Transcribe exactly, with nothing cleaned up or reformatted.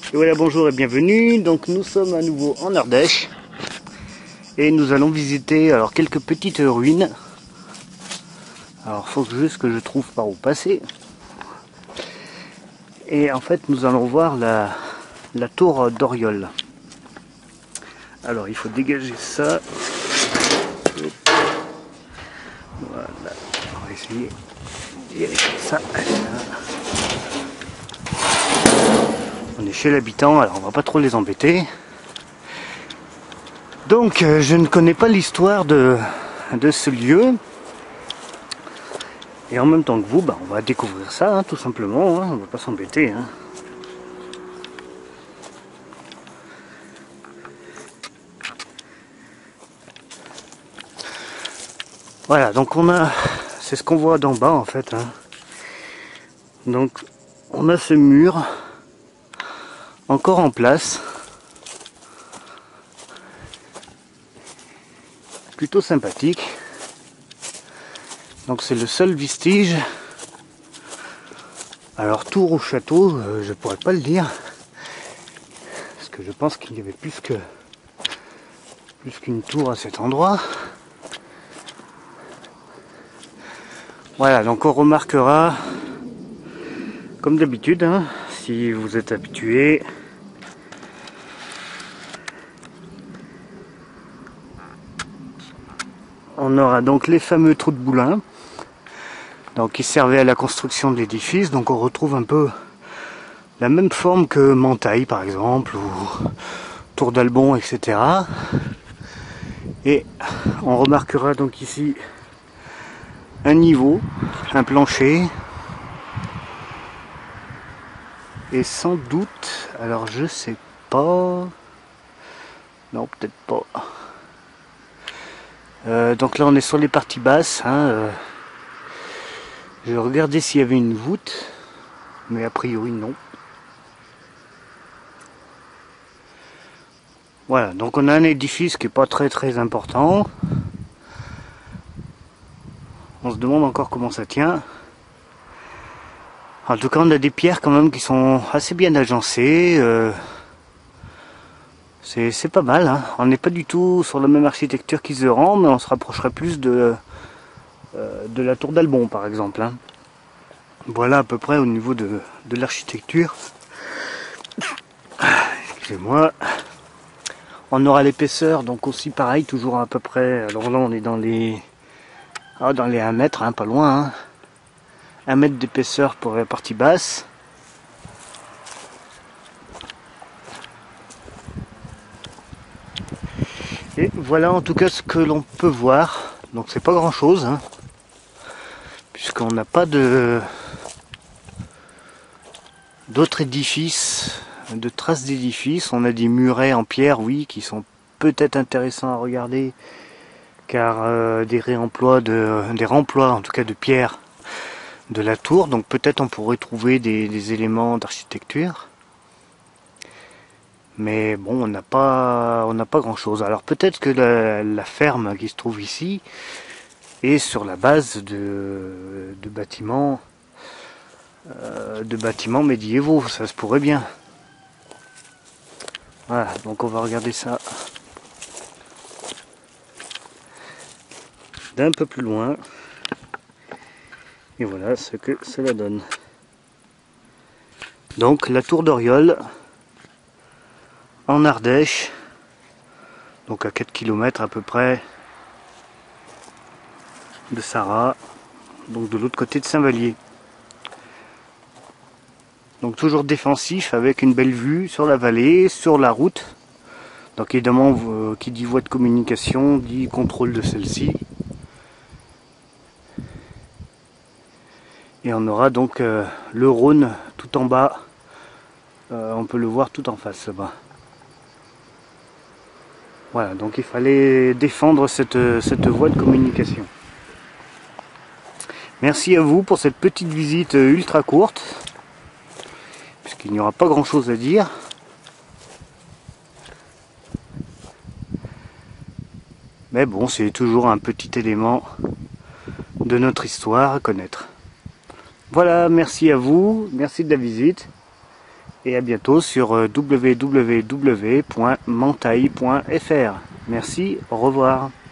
Et voilà, bonjour et bienvenue. Donc nous sommes à nouveau en Ardèche et nous allons visiter alors quelques petites ruines. Alors faut juste que je trouve par où passer. Et en fait nous allons voir la, la tour d'Oriol. Alors il faut dégager ça. Voilà, on va essayer d'y aller comme ça. On est chez l'habitant, alors on va pas trop les embêter. Donc euh, je ne connais pas l'histoire de, de ce lieu. Et en même temps que vous, bah, on va découvrir ça, hein, tout simplement, hein, on va pas s'embêter. Hein. Voilà, donc on a, c'est ce qu'on voit d'en bas en fait. Hein. Donc on a ce mur encore en place. Plutôt sympathique. Donc c'est le seul vestige. Alors tour ou château, euh, je pourrais pas le dire. Parce que je pense qu'il y avait plus que plus qu'une tour à cet endroit. Voilà, donc on remarquera, comme d'habitude, hein, si vous êtes habitué, on aura donc les fameux trous de boulin, donc qui servaient à la construction de l'édifice. Donc on retrouve un peu la même forme que Mantaille par exemple, ou Tour d'Albon, et cetera. Et on remarquera donc ici un niveau, un plancher, et sans doute, alors je sais pas, non peut-être pas. Euh, donc là on est sur les parties basses. Hein, euh, je regardais s'il y avait une voûte, mais a priori non. Voilà, donc on a un édifice qui est pas très très important. On se demande encore comment ça tient. En tout cas on a des pierres quand même qui sont assez bien agencées. Euh, c'est pas mal. Hein. On n'est pas du tout sur la même architecture qu'Iseran, mais on se rapprocherait plus de, euh, de la tour d'Albon par exemple. Hein. Voilà à peu près au niveau de, de l'architecture. Excusez-moi. On aura l'épaisseur, donc aussi pareil, toujours à peu près. Alors là on est dans les, ah, dans les un mètre, hein, pas loin. Hein. un mètre d'épaisseur pour la partie basse. Et voilà en tout cas ce que l'on peut voir. Donc c'est pas grand chose, hein, puisqu'on n'a pas de d'autres édifices, de traces d'édifices. On a des murets en pierre, oui, qui sont peut-être intéressants à regarder, car euh, des réemplois de des remplois en tout cas de pierre de la tour. Donc peut-être on pourrait trouver des, des éléments d'architecture. Mais bon, on n'a pas, on n'a pas grand chose. Alors peut-être que la, la ferme qui se trouve ici est sur la base de, de bâtiments, euh, de bâtiments médiévaux. Ça se pourrait bien. Voilà, donc on va regarder ça d'un peu plus loin. Et voilà ce que cela donne. Donc la tour d'Oriol en Ardèche, donc à quatre kilomètres à peu près de Sarrat, donc de l'autre côté de Saint-Vallier. Donc toujours défensif avec une belle vue sur la vallée, sur la route. Donc évidemment, euh, qui dit voie de communication dit contrôle de celle-ci. Et on aura donc euh, le Rhône tout en bas, euh, on peut le voir tout en face là-bas. Voilà, donc il fallait défendre cette, cette voie de communication. Merci à vous pour cette petite visite ultra courte, puisqu'il n'y aura pas grand chose à dire. Mais bon, c'est toujours un petit élément de notre histoire à connaître. Voilà, merci à vous, merci de la visite, Et à bientôt sur w w w point mantaï point f r. Merci, au revoir.